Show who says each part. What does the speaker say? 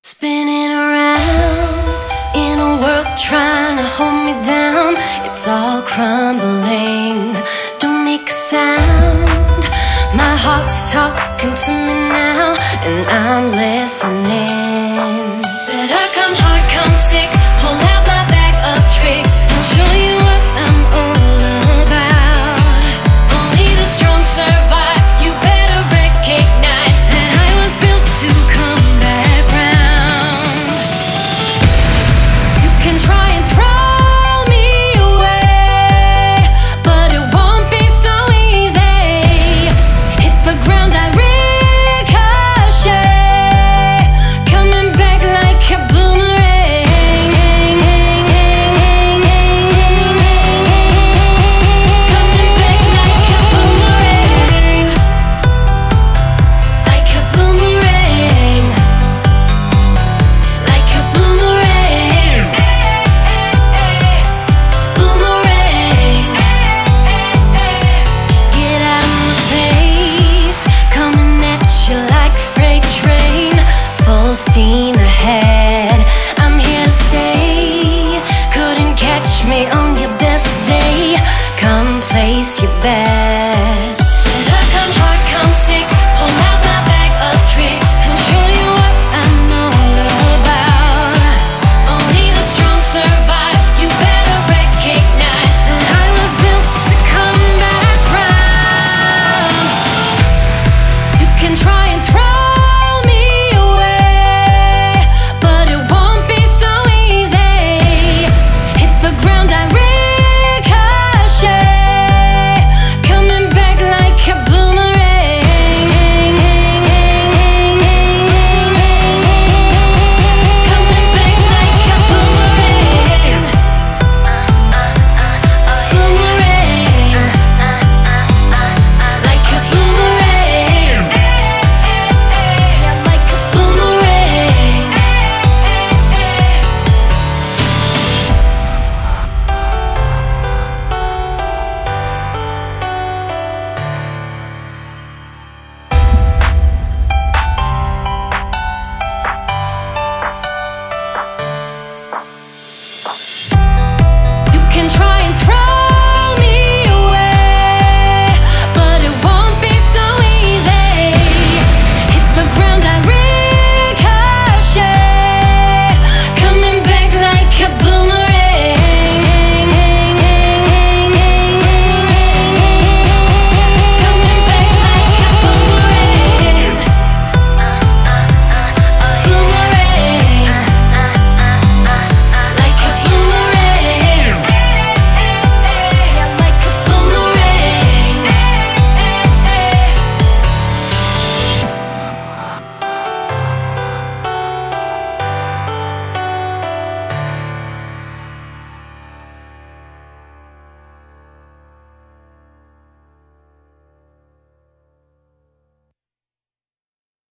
Speaker 1: Spinning around in a world trying to hold me down. It's all crumbling, don't make a sound. My heart's talking to me now, and I'm listening. Better come hard, come sick, pull out my bag of tricks. I'll show you what I'm all about. Only the strong survive, you better recognize that I was built to come back round. You can try and throw me away, but it won't be so easy. Hit the ground, I ricochet, coming back like a boomerang. Coming back like a boomerang. Like a boomerang. Like a boomerang. Boomerang. Get out of my face, coming at you like a freight train, full steam